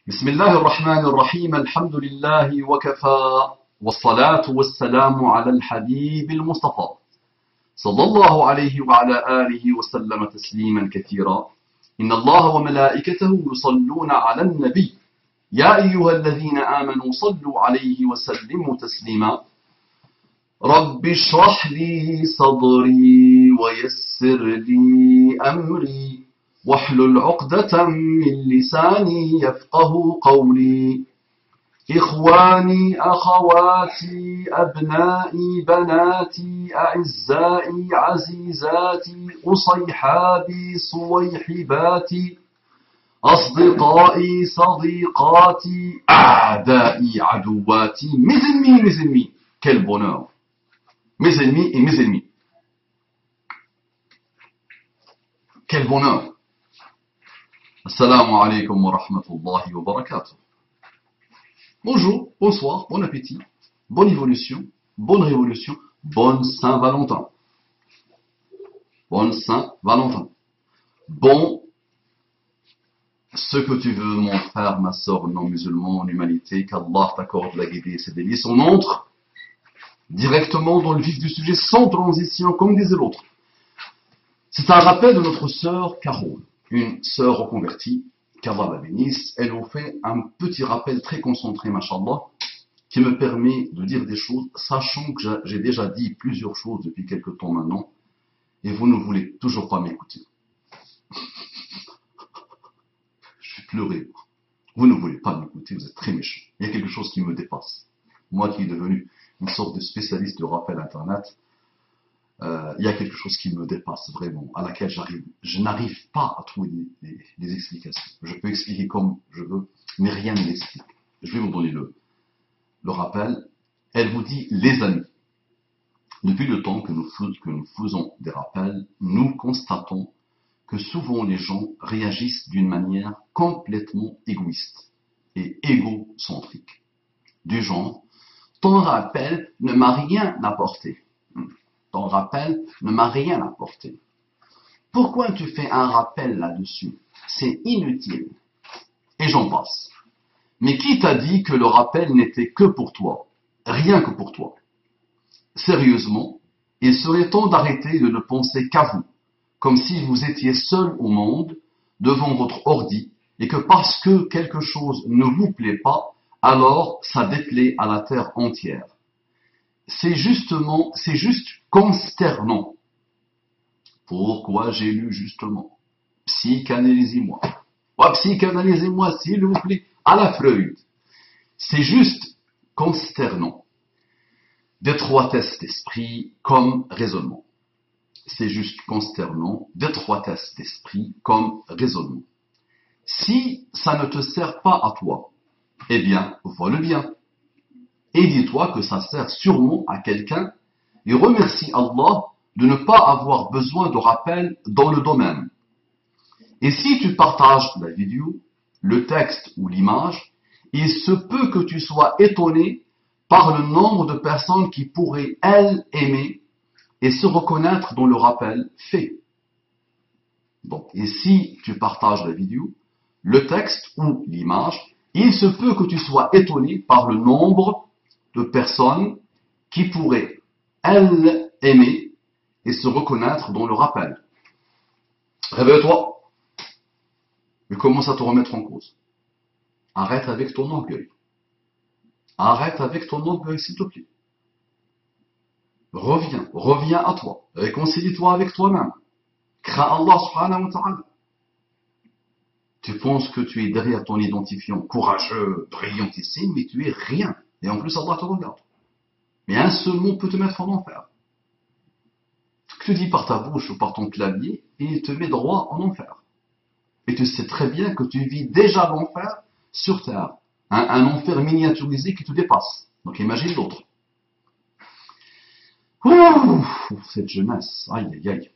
بسم الله الرحمن الرحيم الحمد لله وكفى والصلاة والسلام على الحبيب المصطفى صلى الله عليه وعلى آله وسلم تسليما كثيرا إن الله وملائكته يصلون على النبي يا أيها الذين آمنوا صلوا عليه وسلموا تسليما رب اشرح لي صدري ويسر لي أمري واحلل عقدة من لساني يفقه قولي إخواني أخواتي أبنائي بناتي أعزائي عزيزاتي أصيحابي صويحباتي أصدقائي صديقاتي أعدائي عدواتي mes ennemis, quel bonheur, mes ennemis et mes ennemis, quel bonheur. Assalamu alaikum wa rahmatullahi wa barakatuh. Bonjour, bonsoir, bon appétit, bonne évolution, bonne révolution, bonne Saint-Valentin. Bonne Saint-Valentin. Bon, ce que tu veux, mon frère, ma soeur non musulman en humanité, qu'Allah t'accorde la guidée et ses délices. On entre directement dans le vif du sujet, sans transition, comme disait l'autre. C'est un rappel de notre sœur Carole, une sœur reconvertie, qu'Allah la bénisse. Elle vous fait un petit rappel très concentré, machallah, qui me permet de dire des choses, sachant que j'ai déjà dit plusieurs choses depuis quelques temps maintenant, et vous ne voulez toujours pas m'écouter. Je vais pleurer. Vous ne voulez pas m'écouter, vous êtes très méchants. Il y a quelque chose qui me dépasse. Moi qui est devenu une sorte de spécialiste de rappel Internet, il y a quelque chose qui me dépasse vraiment, à laquelle je n'arrive pas à trouver des explications. Je peux expliquer comme je veux, mais rien ne l'explique. Je vais vous donner le rappel. Elle vous dit, les amis, depuis le temps que nous faisons des rappels, nous constatons que souvent les gens réagissent d'une manière complètement égoïste et égocentrique. Du genre, ton rappel ne m'a rien apporté. Ton rappel ne m'a rien apporté. Pourquoi tu fais un rappel là-dessus? C'est inutile. Et j'en passe. Mais qui t'a dit que le rappel n'était que pour toi? Rien que pour toi. Sérieusement, il serait temps d'arrêter de ne penser qu'à vous, comme si vous étiez seul au monde, devant votre ordi, et que parce que quelque chose ne vous plaît pas, alors ça déplaît à la terre entière. C'est juste consternant. Pourquoi j'ai lu justement? Psychanalysez-moi. Ouais, psychanalysez-moi, s'il vous plaît, à la Freud. C'est juste consternant. D'étroitesse d'esprit comme raisonnement. C'est juste consternant, d'étroitesse d'esprit comme raisonnement. Si ça ne te sert pas à toi, eh bien, vois-le bien. Et dis-toi que ça sert sûrement à quelqu'un et remercie Allah de ne pas avoir besoin de rappel dans le domaine. Et si tu partages la vidéo, le texte ou l'image, il se peut que tu sois étonné par le nombre de personnes qui pourraient, elles, aimer et se reconnaître dans le rappel fait. Bon, et si tu partages la vidéo, le texte ou l'image, il se peut que tu sois étonné par le nombre de personnes qui pourraient, elles, aimer et se reconnaître dans le rappel. Réveille-toi et commence à te remettre en cause. Arrête avec ton orgueil. Arrête avec ton orgueil, s'il te plaît. Reviens à toi. Réconcilie-toi avec toi-même. Crains Allah subhanahu wa ta'ala. Tu penses que tu es derrière ton identifiant courageux, brillantissime, mais tu es rien. Et en plus, Allah te regarde. Mais un seul mot peut te mettre en enfer. Tu le dis par ta bouche ou par ton clavier, et il te met droit en enfer. Et tu sais très bien que tu vis déjà l'enfer sur terre. Un enfer miniaturisé qui te dépasse. Donc imagine l'autre. Ouh, cette jeunesse, aïe aïe aïe.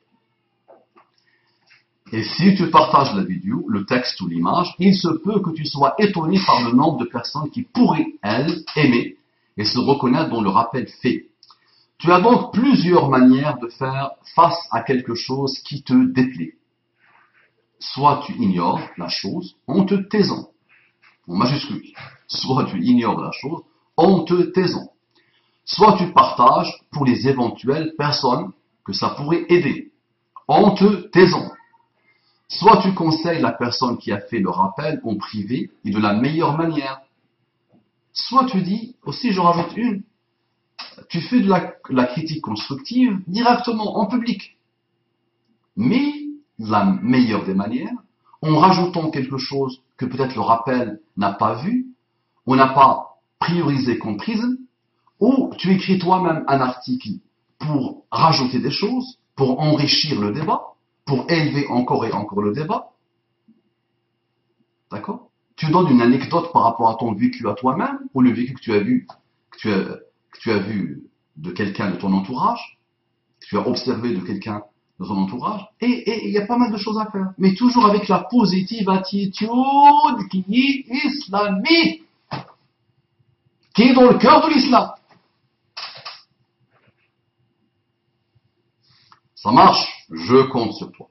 Et si tu partages la vidéo, le texte ou l'image, il se peut que tu sois étonné par le nombre de personnes qui pourraient, elles, aimer et se reconnaître dans le rappel fait. Tu as donc plusieurs manières de faire face à quelque chose qui te déplaît. Soit tu ignores la chose en te taisant. en majuscule. Soit tu ignores la chose en te taisant. Soit tu partages pour les éventuelles personnes que ça pourrait aider, en te taisant. Soit tu conseilles la personne qui a fait le rappel en privé et de la meilleure manière. Soit tu dis, aussi j'en rajoute une, tu fais de la critique constructive directement en public. Mais la meilleure des manières, en rajoutant quelque chose que peut-être le rappel n'a pas vu, ou n'a pas priorisé comme prise, ou tu écris toi-même un article pour rajouter des choses, pour enrichir le débat, pour élever encore et encore le débat. D'accord? Tu donnes une anecdote par rapport à ton vécu à toi-même, ou le vécu que tu as vu, que tu as vu de quelqu'un de ton entourage, que tu as observé de quelqu'un de ton entourage, et il y a pas mal de choses à faire. Mais toujours avec la positive attitude qui est islamique, qui est dans le cœur de l'islam. Ça marche, je compte sur toi.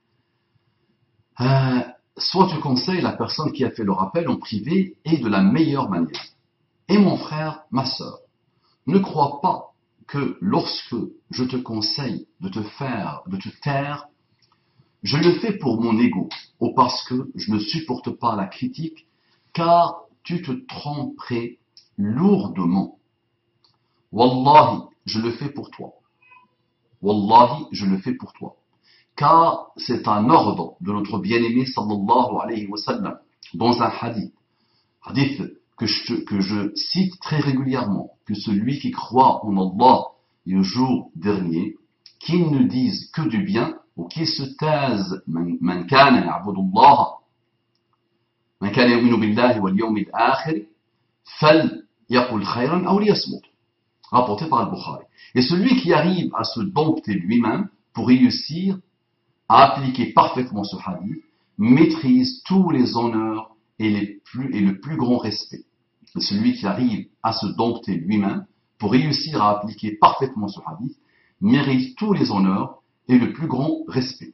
Soit tu conseilles la personne qui a fait le rappel en privé et de la meilleure manière. Et mon frère, ma sœur, ne crois pas que lorsque je te conseille de te taire, je le fais pour mon ego, ou parce que je ne supporte pas la critique, car tu te tromperais lourdement. Wallahi, je le fais pour toi. Wallahi, je le fais pour toi. Car c'est un ordre de notre bien-aimé sallallahu alayhi wa sallam, dans un hadith que je cite très régulièrement, que celui qui croit en Allah et au jour dernier, qu'il ne dise que du bien, ou qu'il se taise, man kana ya'budu Allah, man kana yu'minu billahi wal yawmil akhir, fal yaqul khayran aw liyasmut. Rapporté par Al-Bukhari. Et celui qui arrive à se dompter lui-même pour réussir à appliquer parfaitement ce hadith, maîtrise tous les honneurs et le plus grand respect. Et celui qui arrive à se dompter lui-même pour réussir à appliquer parfaitement ce hadith, mérite tous les honneurs et le plus grand respect.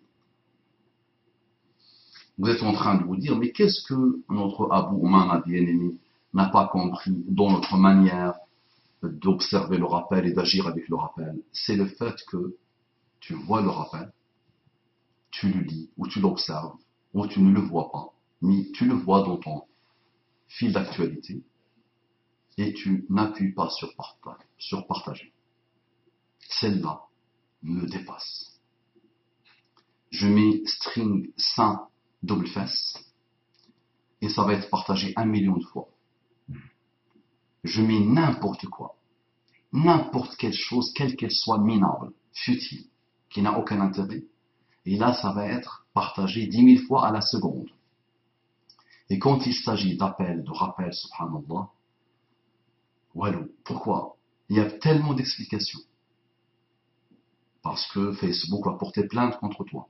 Vous êtes en train de vous dire, mais qu'est-ce que notre Abu Umama bien-aimé n'a pas compris dans notre manière d'observer le rappel et d'agir avec le rappel? C'est le fait que tu vois le rappel, tu le lis, ou tu l'observes, ou tu ne le vois pas, mais tu le vois dans ton fil d'actualité, et tu n'appuies pas sur partager. Celle-là me dépasse. Je mets string saint double fesse, et ça va être partagé 1 million de fois. Je mets n'importe quoi, n'importe quelle chose, quelle qu'elle soit minable, futile, qui n'a aucun intérêt, et là ça va être partagé 10 000 fois à la seconde. Et quand il s'agit d'appel, de rappel, subhanallah, walou, pourquoi? Il y a tellement d'explications. Parce que Facebook va porter plainte contre toi.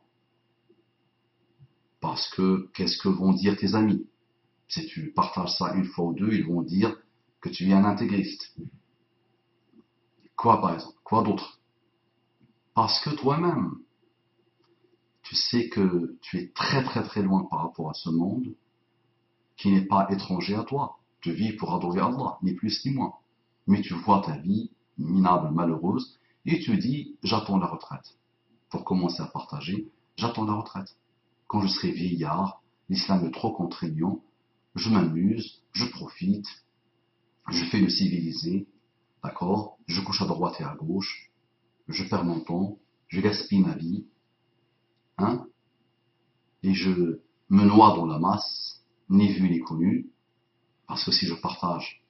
Parce que, qu'est-ce que vont dire tes amis? Si tu partages ça une fois ou deux, ils vont dire que tu es un intégriste. Quoi par exemple? Quoi d'autre? Parce que toi-même, tu sais que tu es très très très loin par rapport à ce monde qui n'est pas étranger à toi. Tu vis pour adorer Allah, ni plus ni moins. Mais tu vois ta vie minable, malheureuse, et tu dis, j'attends la retraite. Pour commencer à partager, j'attends la retraite. Quand je serai vieillard, l'islam est trop contraignant, je m'amuse, je profite, je fais le civilisé, d'accord? Je couche à droite et à gauche, je perds mon temps, je gaspille ma vie, hein? Et je me noie dans la masse, ni vu ni connu, parce que si je partage,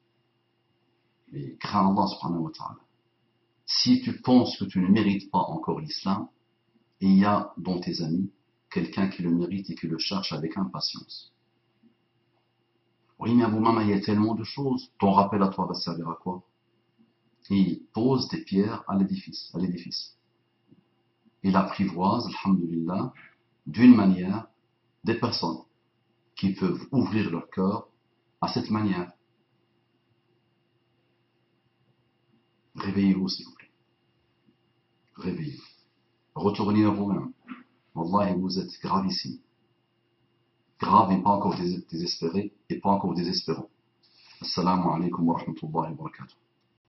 et crains Allah subhanahu wa ta'ala, si tu penses que tu ne mérites pas encore l'islam, il y a dans tes amis quelqu'un qui le mérite et qui le cherche avec impatience. Oui, mais Abou Mama, il y a tellement de choses. Ton rappel à toi va servir à quoi? Il pose des pierres à l'édifice. Il apprivoise, alhamdulillah, d'une manière, des personnes qui peuvent ouvrir leur cœur à cette manière. Réveillez-vous, s'il vous plaît. Réveillez-vous. Retournez à vous-même. Wallahi, vous êtes gravissime. grave et pas encore désespéré et pas encore désespérant. Assalamu alaikum wa rahmatullahi wa barakatuh.